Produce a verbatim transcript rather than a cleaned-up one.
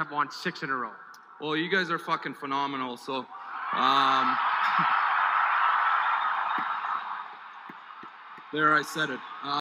have won six in a row. Well, you guys are fucking phenomenal. So, um, there, I said it. Uh,